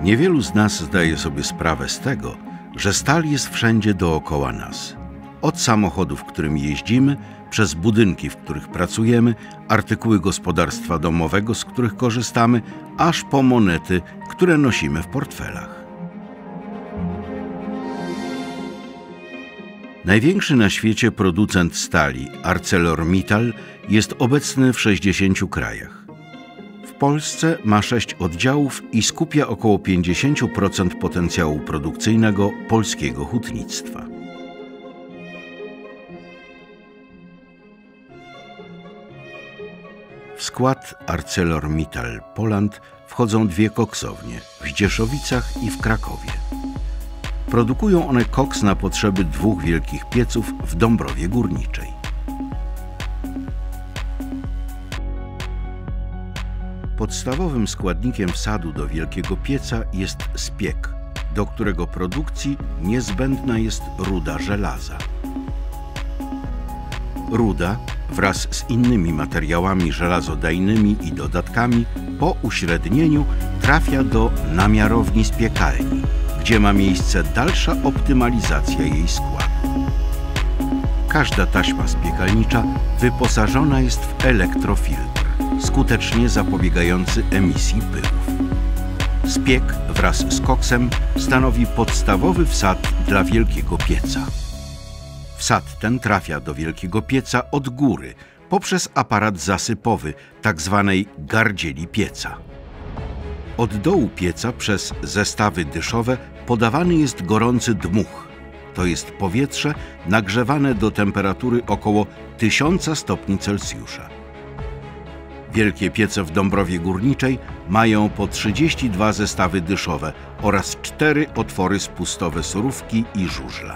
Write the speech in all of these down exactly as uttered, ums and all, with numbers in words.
Niewielu z nas zdaje sobie sprawę z tego, że stal jest wszędzie dookoła nas. Od samochodów, którymi jeździmy, przez budynki, w których pracujemy, artykuły gospodarstwa domowego, z których korzystamy, aż po monety, które nosimy w portfelach. Największy na świecie producent stali, ArcelorMittal, jest obecny w sześćdziesięciu krajach. W Polsce ma sześć oddziałów i skupia około pięćdziesiąt procent potencjału produkcyjnego polskiego hutnictwa. W skład ArcelorMittal Poland wchodzą dwie koksownie w Zdzieszowicach i w Krakowie. Produkują one koks na potrzeby dwóch wielkich pieców w Dąbrowie Górniczej. Podstawowym składnikiem wsadu do wielkiego pieca jest spiek, do którego produkcji niezbędna jest ruda żelaza. Ruda wraz z innymi materiałami żelazodajnymi i dodatkami po uśrednieniu trafia do namiarowni spiekalni, gdzie ma miejsce dalsza optymalizacja jej składu. Każda taśma spiekalnicza wyposażona jest w elektrofiltr, skutecznie zapobiegający emisji pyłów. Spiek wraz z koksem stanowi podstawowy wsad dla wielkiego pieca. Wsad ten trafia do wielkiego pieca od góry poprzez aparat zasypowy, tzw. gardzieli pieca. Od dołu pieca przez zestawy dyszowe podawany jest gorący dmuch, to jest powietrze nagrzewane do temperatury około tysiąca stopni Celsjusza. Wielkie piece w Dąbrowie Górniczej mają po trzydzieści dwa zestawy dyszowe oraz cztery otwory spustowe surówki i żużla.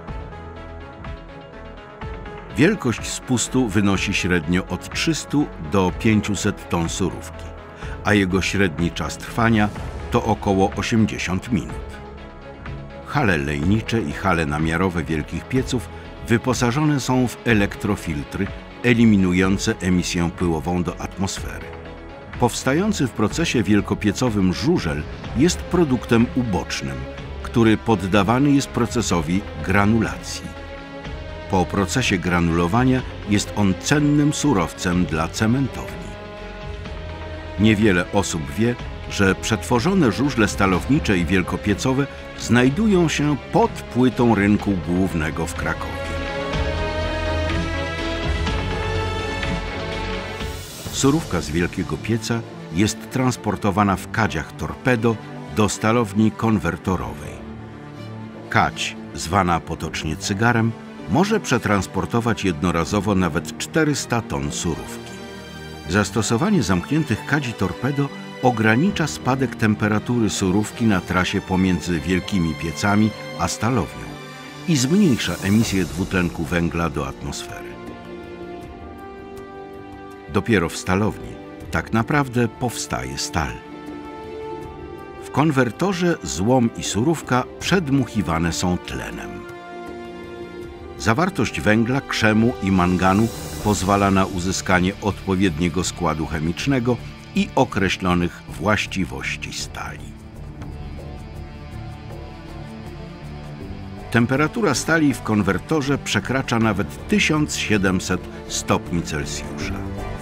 Wielkość spustu wynosi średnio od trzystu do pięciuset ton surówki, a jego średni czas trwania to około osiemdziesiąt minut. Hale lejnicze i hale namiarowe wielkich pieców wyposażone są w elektrofiltry eliminujące emisję pyłową do atmosfery. Powstający w procesie wielkopiecowym żużel jest produktem ubocznym, który poddawany jest procesowi granulacji. Po procesie granulowania jest on cennym surowcem dla cementowni. Niewiele osób wie, że przetworzone żużle stalownicze i wielkopiecowe znajdują się pod płytą rynku głównego w Krakowie. Surówka z wielkiego pieca jest transportowana w kadziach torpedo do stalowni konwertorowej. Kadź, zwana potocznie cygarem, może przetransportować jednorazowo nawet czterysta ton surówki. Zastosowanie zamkniętych kadzi torpedo ogranicza spadek temperatury surówki na trasie pomiędzy wielkimi piecami a stalownią i zmniejsza emisję dwutlenku węgla do atmosfery. Dopiero w stalowni tak naprawdę powstaje stal. W konwertorze złom i surówka przedmuchiwane są tlenem. Zawartość węgla, krzemu i manganu pozwala na uzyskanie odpowiedniego składu chemicznego i określonych właściwości stali. Temperatura stali w konwertorze przekracza nawet tysiąc siedemset stopni Celsjusza.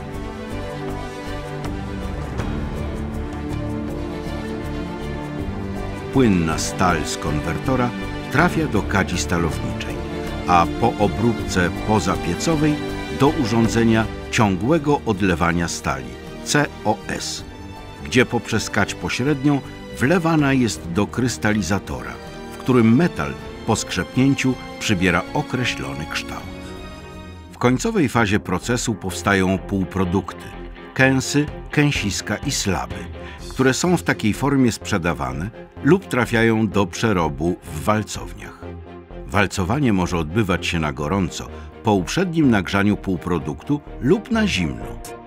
Płynna stal z konwertora trafia do kadzi stalowniczej, a po obróbce pozapiecowej do urządzenia ciągłego odlewania stali C O S, gdzie poprzez kadź pośrednią wlewana jest do krystalizatora, w którym metal po skrzepnięciu przybiera określony kształt. W końcowej fazie procesu powstają półprodukty, kęsy, kęsiska i slaby, które są w takiej formie sprzedawane lub trafiają do przerobu w walcowniach. Walcowanie może odbywać się na gorąco, po uprzednim nagrzaniu półproduktu lub na zimno.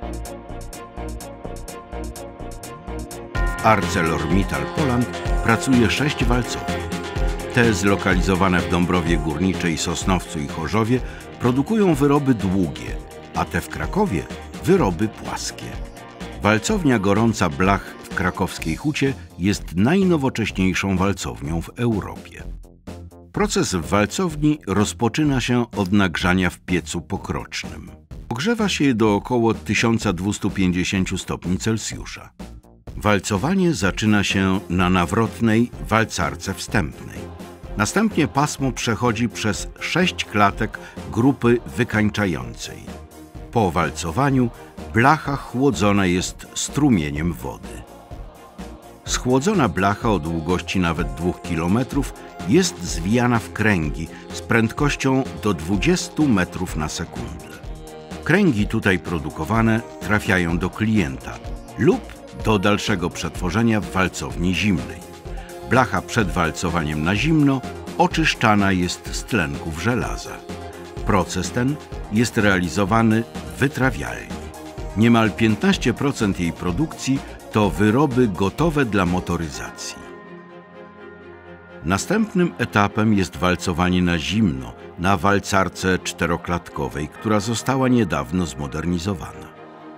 W ArcelorMittal Poland pracuje sześć walcowni. Te zlokalizowane w Dąbrowie Górniczej, Sosnowcu i Chorzowie produkują wyroby długie, a te w Krakowie wyroby płaskie. Walcownia gorąca blach w w krakowskiej Hucie jest najnowocześniejszą walcownią w Europie. Proces w walcowni rozpoczyna się od nagrzania w piecu pokrocznym. Ogrzewa się je do około tysiąc dwieście pięćdziesiąt stopni Celsjusza. Walcowanie zaczyna się na nawrotnej walcarce wstępnej. Następnie pasmo przechodzi przez sześć klatek grupy wykańczającej. Po walcowaniu blacha chłodzona jest strumieniem wody. Schłodzona blacha o długości nawet dwóch kilometrów jest zwijana w kręgi z prędkością do dwudziestu metrów na sekundę. Kręgi tutaj produkowane trafiają do klienta lub do dalszego przetworzenia w walcowni zimnej. Blacha przed walcowaniem na zimno oczyszczana jest z tlenków żelaza. Proces ten jest realizowany w wytrawialni. Niemal piętnaście procent jej produkcji to wyroby gotowe dla motoryzacji. Następnym etapem jest walcowanie na zimno na walcarce czteroklatkowej, która została niedawno zmodernizowana.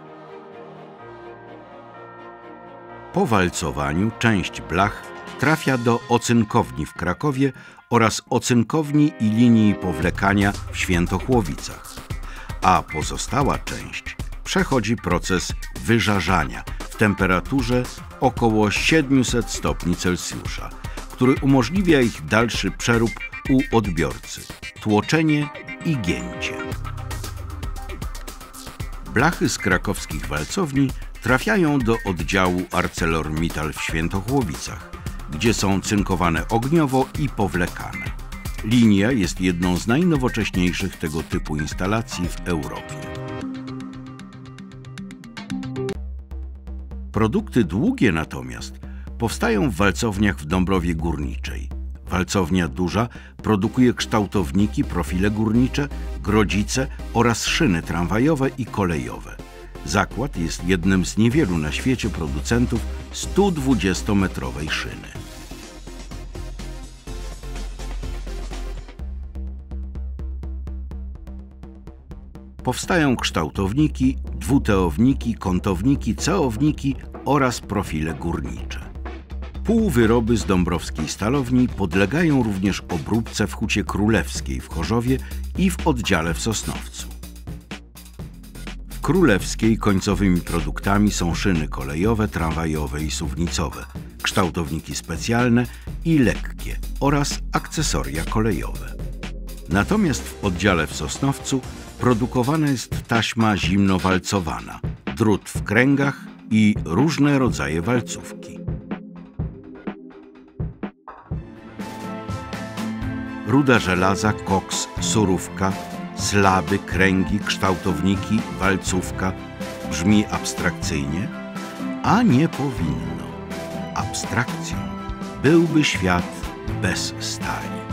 Po walcowaniu część blach trafia do ocynkowni w Krakowie oraz ocynkowni i linii powlekania w Świętochłowicach, a pozostała część przechodzi proces wyżarzania w temperaturze około siedmiuset stopni Celsjusza, który umożliwia ich dalszy przerób u odbiorcy, tłoczenie i gięcie. Blachy z krakowskich walcowni trafiają do oddziału ArcelorMittal w Świętochłowicach, gdzie są cynkowane ogniowo i powlekane. Linia jest jedną z najnowocześniejszych tego typu instalacji w Europie. Produkty długie natomiast powstają w walcowniach w Dąbrowie Górniczej. Walcownia duża produkuje kształtowniki, profile górnicze, grodzice oraz szyny tramwajowe i kolejowe. Zakład jest jednym z niewielu na świecie producentów stu dwudziestometrowej szyny. Powstają kształtowniki, dwuteowniki, kątowniki, ceowniki oraz profile górnicze. Półwyroby z dąbrowskiej stalowni podlegają również obróbce w Hucie Królewskiej w Chorzowie i w oddziale w Sosnowcu. W Królewskiej końcowymi produktami są szyny kolejowe, tramwajowe i suwnicowe, kształtowniki specjalne i lekkie oraz akcesoria kolejowe. Natomiast w oddziale w Sosnowcu produkowana jest taśma zimnowalcowana, drut w kręgach i różne rodzaje walcówki. Ruda żelaza, koks, surówka, slaby, kręgi, kształtowniki, walcówka. Brzmi abstrakcyjnie, a nie powinno. Abstrakcją byłby świat bez stali.